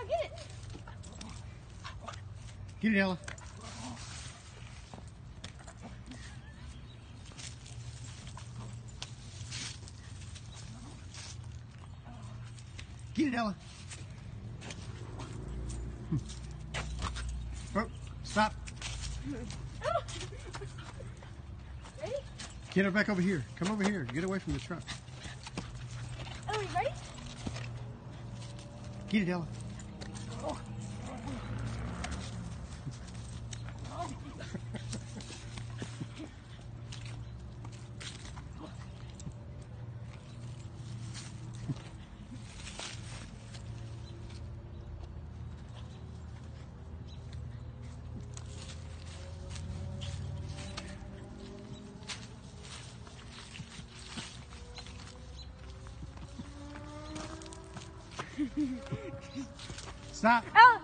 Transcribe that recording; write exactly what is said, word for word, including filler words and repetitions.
get it. Get it, Ella. Get it, Ella. Oh, stop. Ready? Get her back over here. Come over here. Get away from the truck. Are we ready? Get it, Ella. Stop. Ella.